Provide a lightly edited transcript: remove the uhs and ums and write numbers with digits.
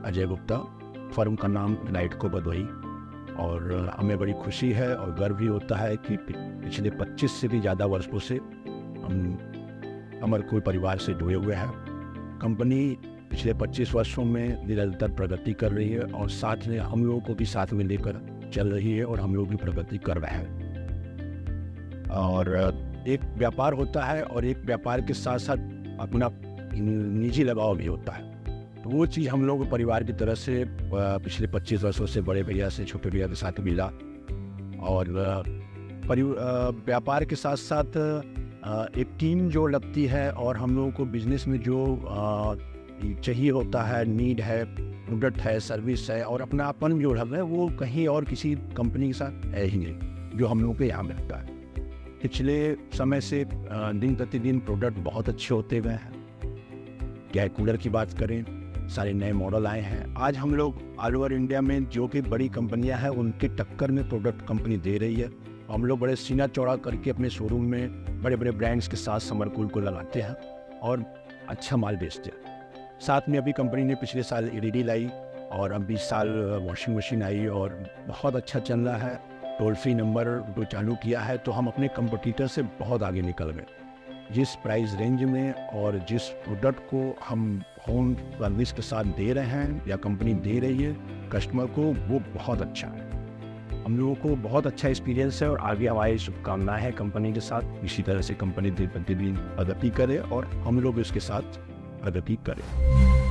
Ajay Gupta, firm का नाम लाइटको भदोही। और हमें बड़ी खुशी है और गर्व भी होता है कि पिछले 25 से भी ज़्यादा वर्षों से हम अमरकोल परिवार से जुड़े हुए हैं। कंपनी पिछले 25 वर्षों में निरंतर प्रगति कर रही है और साथ में हम लोगों को भी साथ में लेकर चल रही है और हम लोग भी प्रगति कर रहे हैं। और एक व्यापार होता है और एक व्यापार के साथ साथ अपना निजी लगाव भी होता है। तो वो चीज़ हम लोग परिवार की तरह से पिछले 25 वर्षों से बड़े भैया से छोटे भैया के साथ मिला। और व्यापार के साथ साथ एक टीम जो लगती है और हम लोगों को बिजनेस में जो चाहिए होता है, नीड है, प्रोडक्ट है, सर्विस है और अपनापन जो है वो कहीं और किसी कंपनी के साथ है ही नहीं, जो हम लोगों के यहाँ मिलता है। पिछले समय से दिन प्रतिदिन प्रोडक्ट बहुत अच्छे होते गए हैं। क्या कूलर की बात करें, सारे नए मॉडल आए हैं। आज हम लोग ऑल ओवर इंडिया में जो कि बड़ी कंपनियां हैं उनके टक्कर में प्रोडक्ट कंपनी दे रही है। हम लोग बड़े सीना चौड़ा करके अपने शोरूम में बड़े बड़े ब्रांड्स के साथ समरकूल को लगाते हैं और अच्छा माल बेचते हैं। साथ में अभी कंपनी ने पिछले साल एलईडी लाई और अब 20 साल वॉशिंग मशीन आई और बहुत अच्छा चल रहा है। टोल फ्री नंबर जो चालू किया है तो हम अपने कंपटीटर से बहुत आगे निकल गए। जिस प्राइस रेंज में और जिस प्रोडक्ट को हम होम सर्विस के साथ दे रहे हैं या कंपनी दे रही है कस्टमर को, वो बहुत अच्छा है। हम लोगों को बहुत अच्छा एक्सपीरियंस है और आगे हमारी शुभकामनाएं हैं कंपनी के साथ। इसी तरह से कंपनी दिन प्रतिदिन प्रगति करे और हम लोग इसके साथ प्रगति करें।